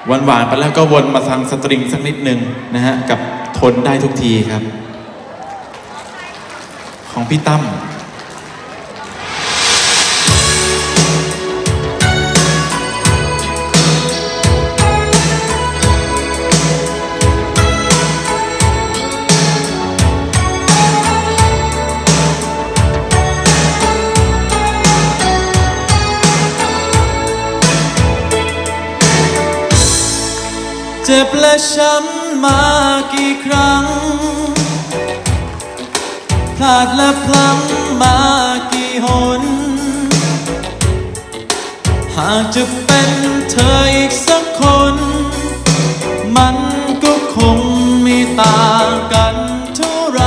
หวานๆไปแล้วก็วนมาทางสตริงสักนิดนึงนะฮะกับทนได้ทุกทีครับของพี่ตั้มเจ็บและช้ำมากี่ครั้งพลาดและพลั้งมากี่หนหากจะเป็นเธออีกสักคนมันก็คงไม่ต่างกันเท่าไร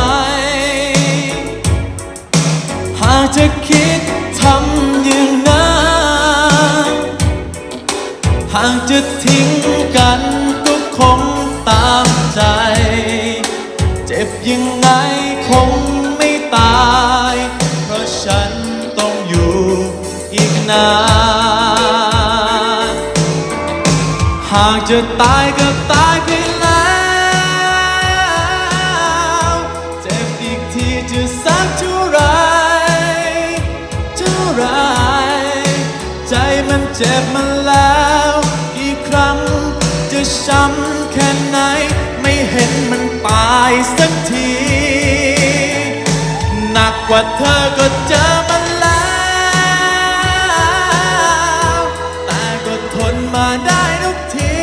หากจะคิดทำอย่างนั้นหากจะทิ้งกันคงตามใจเจ็บยังไงคงไม่ตายเพราะฉันต้องอยู่อีกนานหากจะตายก็ตายไปแล้วเจ็บอีกทีจะสักเท่าไรใจมันเจ็บมาแล้วกี่ครั้งจะช้ำแค่ไหนไม่เห็นมันตายสักทีหนักกว่าเธอก็เจอมาแล้วแต่ก็ทนมาได้ทุกที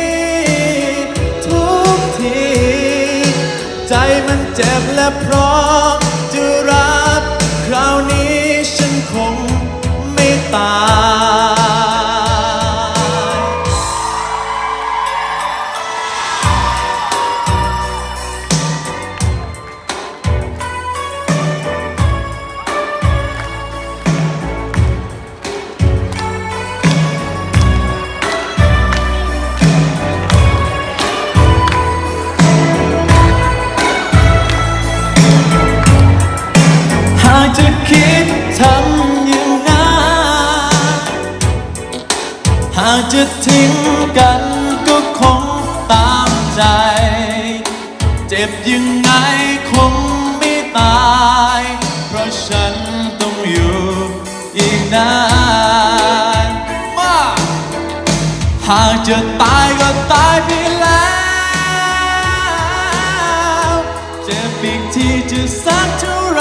ใจมันเจ็บและพร้อมจะรับคราวนี้ฉันคงไม่ตายจะคิดทำอย่างนั้นหากจะทิ้งกันก็คงตามใจเจ็บยังไงคงไม่ตายเพราะฉันต้องอยู่อีกนานหากจะตายก็ตายไปแล้วเจ็บอีกทีจะสักเท่าไร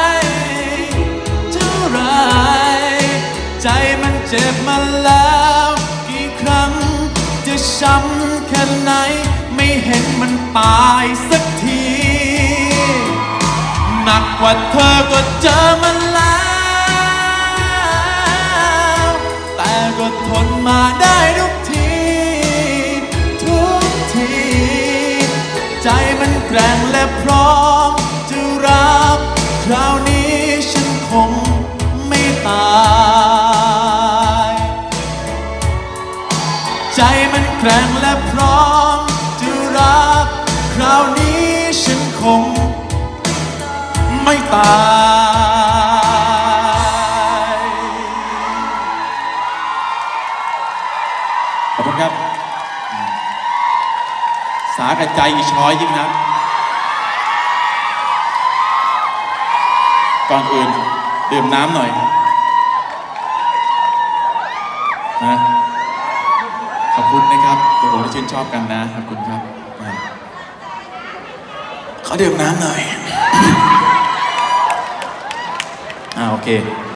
ใจมันเจ็บมาแล้วกี่ครั้งจะช้ำแค่ไหนไม่เห็นมันตายสักทีหนักกว่าเธอก็เจอมันแล้วแต่ก็ทนมาได้ทุกทีใจมันแกร่งและพร้อมจะรับคราวนี้ฉันคงไม่ตายใจมันแกร่งและพร้อมจะรับคราวนี้ฉันคงไม่ตายขอบคุณครับสากับใจอีช้อยยิ่งนะก่อนอื่นดื่มน้ำหน่อยนะขอบคุณนะครับตัวผมที่ชื่นชอบกันนะขอบคุณครับขอดื่มน้ำหน่อยโอเค